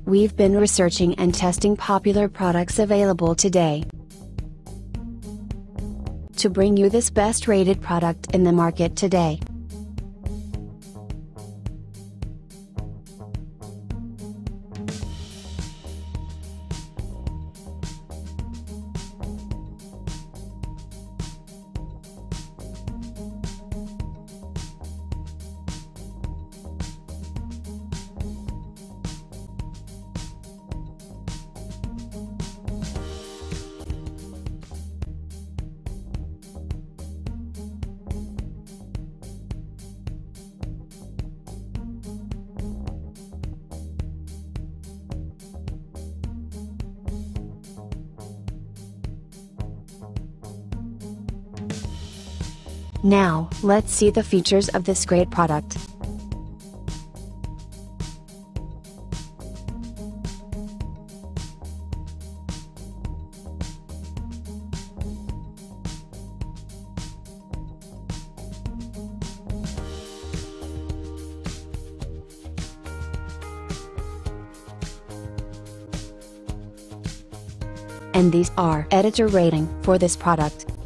We've been researching and testing popular products available today to bring you this best rated product in the market today. Now, let's see the features of this great product. And these are editor rating for this product.